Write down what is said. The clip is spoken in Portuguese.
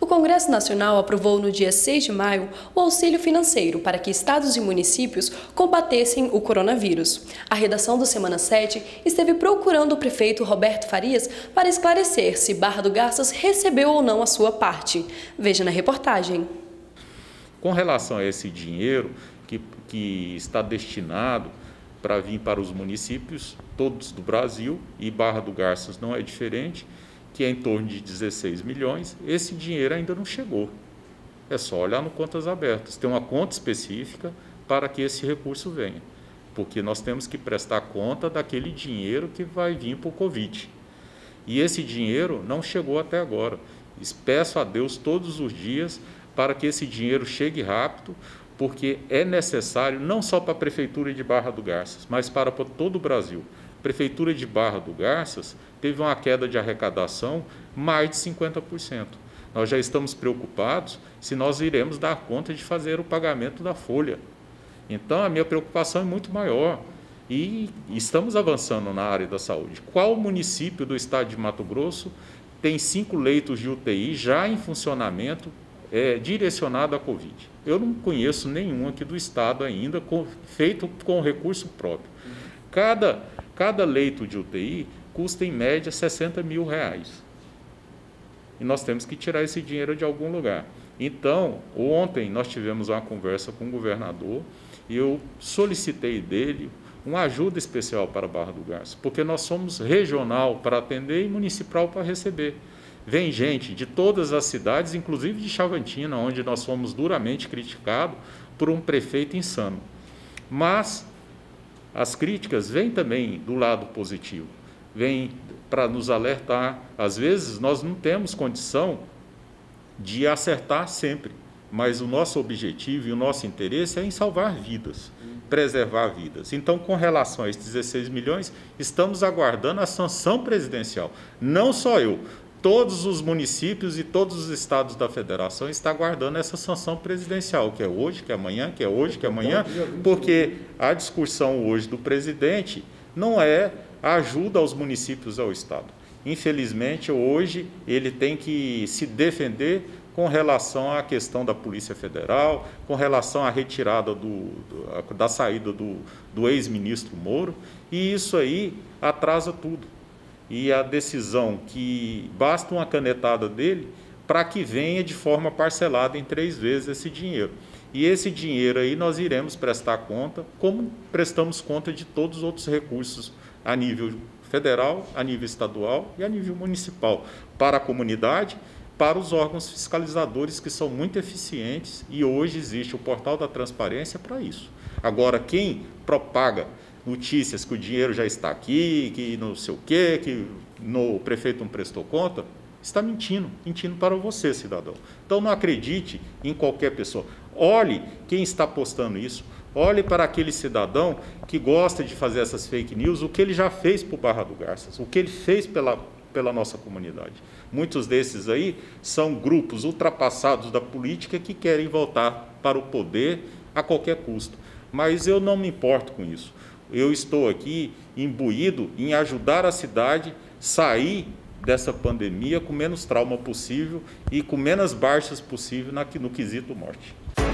Congresso Nacional aprovou no dia 6 de maio o auxílio financeiro para que estados e municípios combatessem o coronavírus. A redação do Semana 7 esteve procurando o prefeito Roberto Farias para esclarecer se Barra do Garças recebeu ou não a sua parte. Veja na reportagem. Com relação a esse dinheiro que está destinado para vir para os municípios todos do Brasil, e Barra do Garças não é diferente, que é em torno de 16 milhões, esse dinheiro ainda não chegou. É só olhar no Contas Abertas. Tem uma conta específica para que esse recurso venha, porque nós temos que prestar conta daquele dinheiro que vai vir para o Covid. E esse dinheiro não chegou até agora. Peço a Deus todos os dias para que esse dinheiro chegue rápido, porque é necessário não só para a Prefeitura de Barra do Garças, mas para todo o Brasil. A Prefeitura de Barra do Garças teve uma queda de arrecadação mais de 50%. Nós já estamos preocupados se nós iremos dar conta de fazer o pagamento da folha. Então, a minha preocupação é muito maior e estamos avançando na área da saúde. Qual município do estado de Mato Grosso tem 5 leitos de UTI já em funcionamento direcionado à Covid? Eu não conheço nenhum aqui do estado ainda feito com recurso próprio. Cada leito de UTI custa em média R$60 mil. E nós temos que tirar esse dinheiro de algum lugar. Então, ontem nós tivemos uma conversa com o governador e eu solicitei dele uma ajuda especial para Barra do Garças, porque nós somos regional para atender e municipal para receber. Vem gente de todas as cidades, inclusive de Chavantina, onde nós fomos duramente criticados por um prefeito insano. Mas as críticas vêm também do lado positivo, vêm para nos alertar. Às vezes nós não temos condição de acertar sempre, mas o nosso objetivo e o nosso interesse é em salvar vidas, preservar vidas. Então, com relação a esses 16 milhões, estamos aguardando a sanção presidencial. Não só eu, todos os municípios e todos os estados da federação estão aguardando essa sanção presidencial, que é hoje, que é amanhã, que é hoje, que é amanhã, porque a discussão hoje do presidente não é a ajuda aos municípios ao estado. Infelizmente, hoje ele tem que se defender com relação à questão da Polícia Federal, com relação à retirada da saída do ex-ministro Moro, e isso aí atrasa tudo. E a decisão que basta uma canetada dele para que venha de forma parcelada em 3 vezes esse dinheiro. E esse dinheiro aí nós iremos prestar conta, como prestamos conta de todos os outros recursos a nível federal, a nível estadual e a nível municipal, para a comunidade, para os órgãos fiscalizadores que são muito eficientes, e hoje existe o Portal da Transparência para isso. Agora, quem propaga notícias que o dinheiro já está aqui, que não sei o quê, que o prefeito não prestou conta, está mentindo para você, cidadão. Então não acredite em qualquer pessoa. Olhe quem está postando isso, olhe para aquele cidadão que gosta de fazer essas fake news, o que ele já fez por Barra do Garças, o que ele fez pela nossa comunidade. Muitos desses aí são grupos ultrapassados da política que querem voltar para o poder a qualquer custo. Mas eu não me importo com isso. Eu estou aqui imbuído em ajudar a cidade a sair dessa pandemia com menos trauma possível e com menos baixas possível no quesito morte.